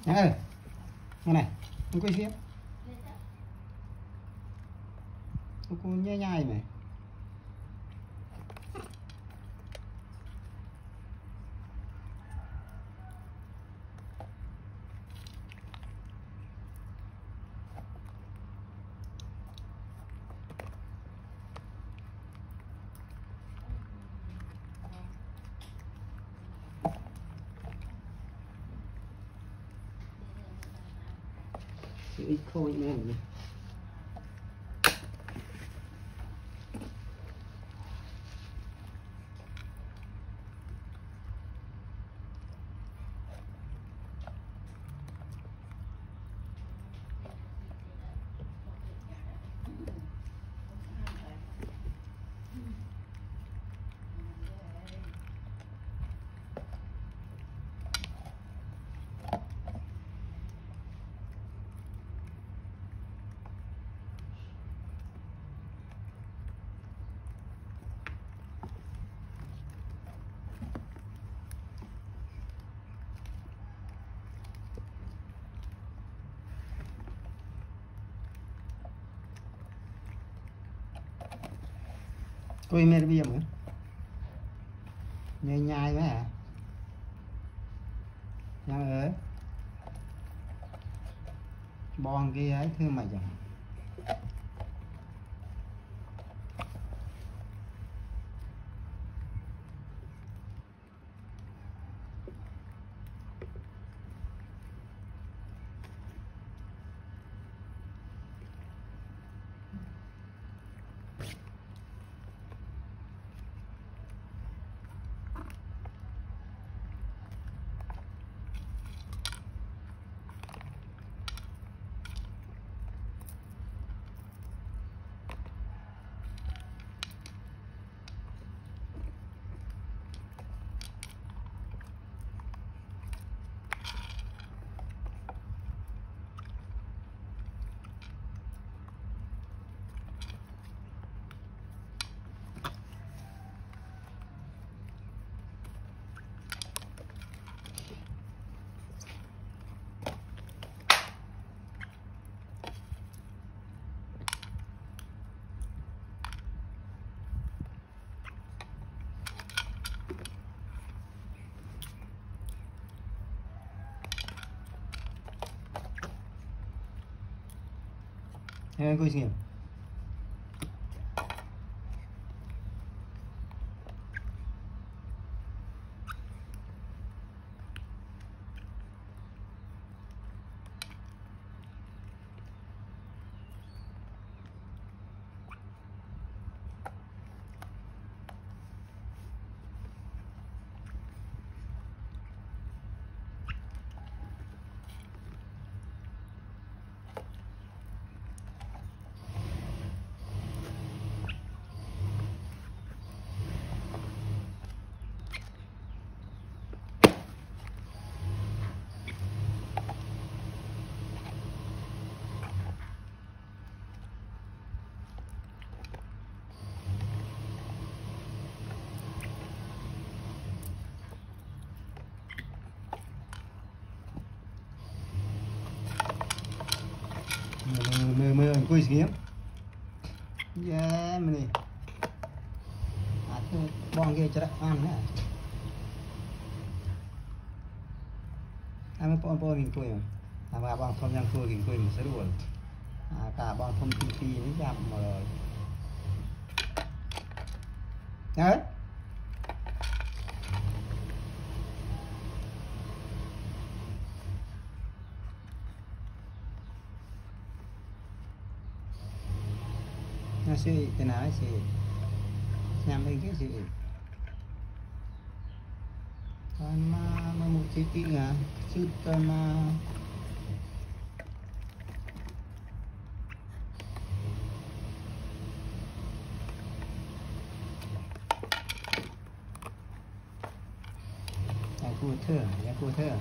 Nhá ơi, nghe này, không quay xiết, cô nhai nhai này. Ít khôi nữa này. Tôi mê bia mà nhai nhai quá hả? Nhai ơi, bon kia ấy thương mày chẳng. Nghe coi xem. Mơ coi xem. Yeah, mình đi. Thôi bon kia cho ăn nè. Ăn bon hình coi mà. Mà bon không nhang coi hình coi mình sẽ đuổi. Cả bon không phi nó chạm mà rồi. Đấy. Nó sẽ thế nào sẽ nhằm bên cái gì mà một cái tí à chút mà nhà cô thơ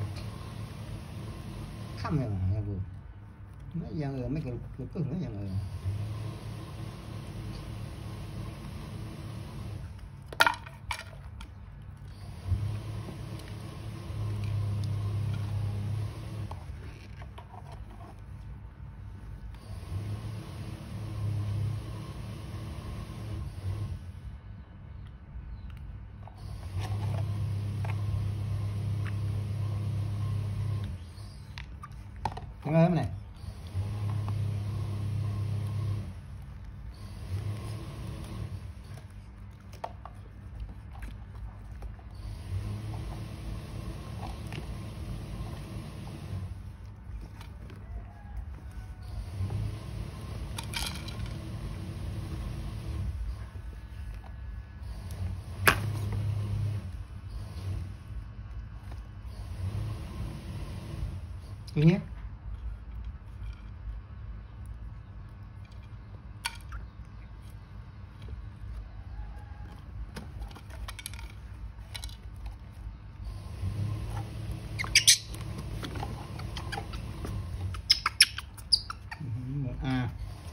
khăm rồi mà nhà cô mấy giờ ở mấy cái cửa nữa giờ ở Thằng ơi này. Thứ nhất một A.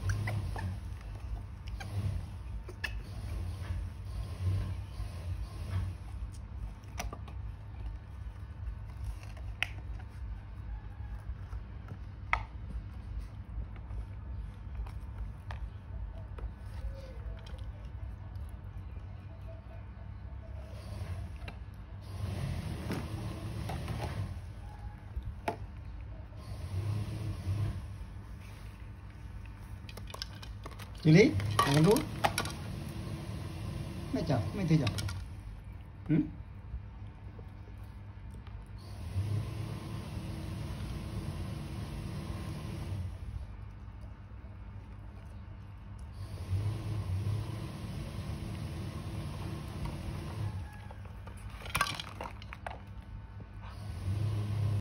Xử lý, làm con rút. Mấy chồng, mấy thứ chồng.